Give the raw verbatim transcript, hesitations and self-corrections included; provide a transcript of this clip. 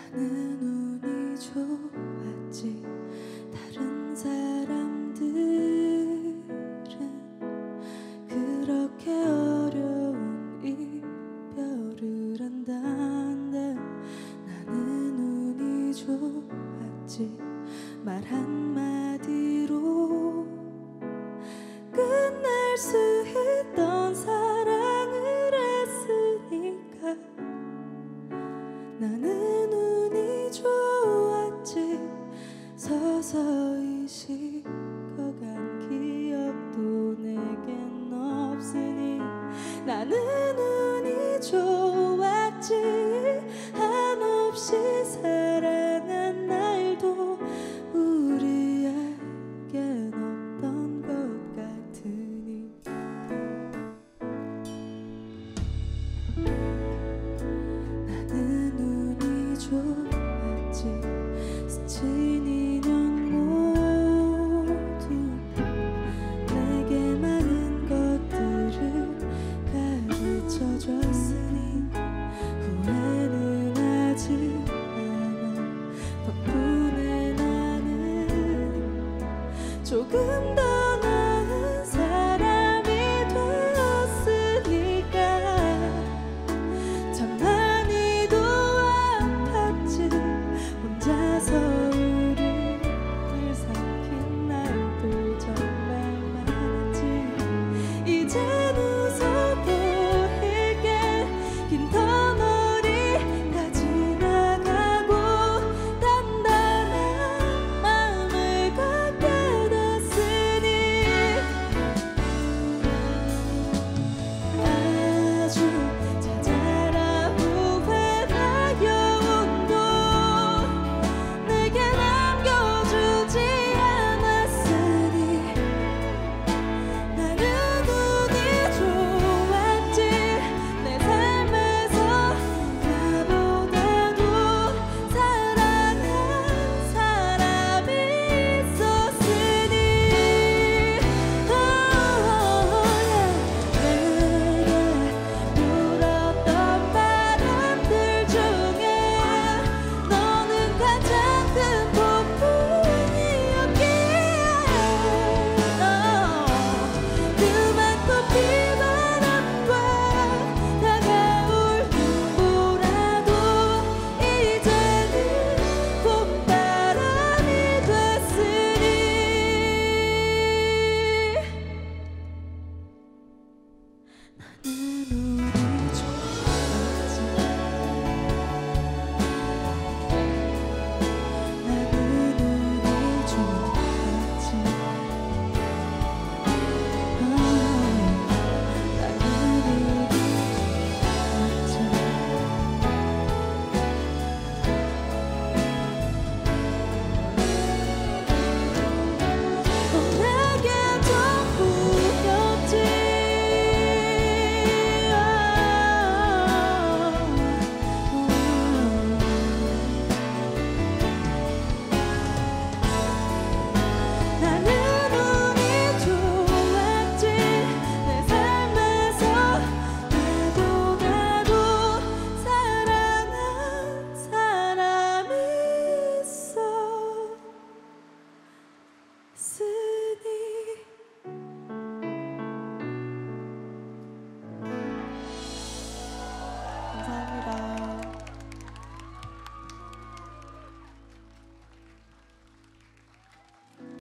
나는 운이 좋았지. 다른 사람들은 그렇게 어려운 이별을 한단다. 나는 운이 좋았지. 말 한마디로 끝날 수 있던 사랑을 했으니까. 나는 운이 좋았지. 서서히 식어간 기억도 내겐 없으니. 나는 운이 좋았지. 한없이 사랑한 날도 우리에겐 없던 것 같으니. 나는 운이 좋았지. 스친 인연 모두 내게 많은 것들을 가르쳐줬으니 후회는 하지 않아. 덕분에 나는 조금 더